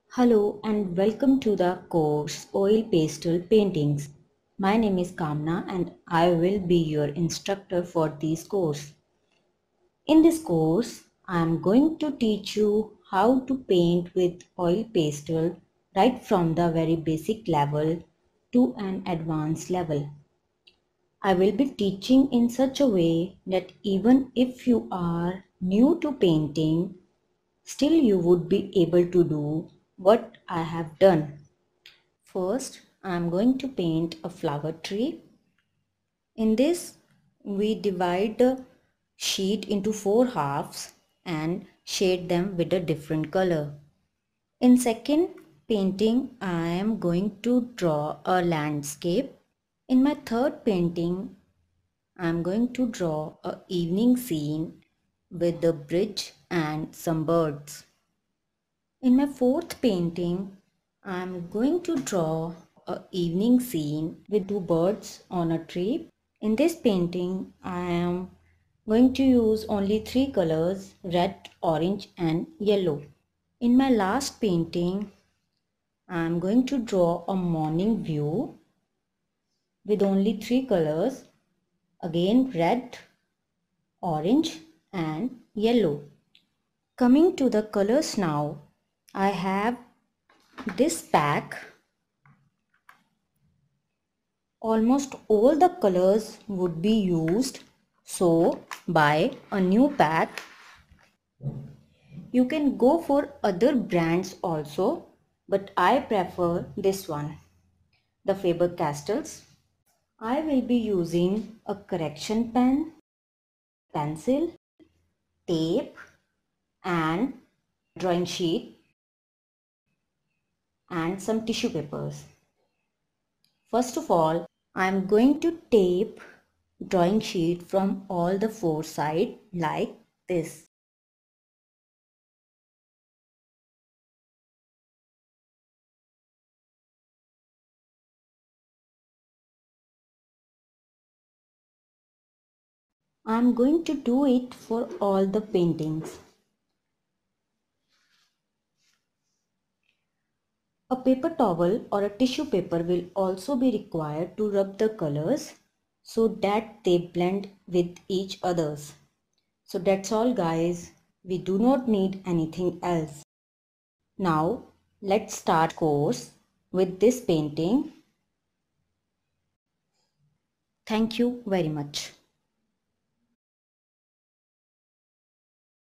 Hello and welcome to the course Oil Pastel Paintings. My name is Kamna and I will be your instructor for this course. In this course, I am going to teach you how to paint with oil pastel right from the very basic level to an advanced level. I will be teaching in such a way that even if you are new to painting, still you would be able to do what I have done. First, I am going to paint a flower tree. In this, we divide the sheet into 4 halves and shade them with a different color. In second painting, I am going to draw a landscape. In my third painting, I am going to draw a evening scene with the bridge and some birds. In my fourth painting, I am going to draw a evening scene with two birds on a tree. In this painting, I am going to use only three colors: red, orange and yellow. In my last painting, I am going to draw a morning view with only three colors, again red, orange and yellow. Coming to the colors now, I have this pack. Almost all the colors would be used, so buy a new pack. You can go for other brands also, but I prefer this one, the Faber-Castells. I will be using a correction pen, pencil, tape and drawing sheet and some tissue papers. First of all, I am going to tape drawing sheet from all the four sides like this. I am going to do it for all the paintings. A paper towel or a tissue paper will also be required to rub the colors so that they blend with each others. So that's all guys. We do not need anything else. Now let's start course with this painting. Thank you very much.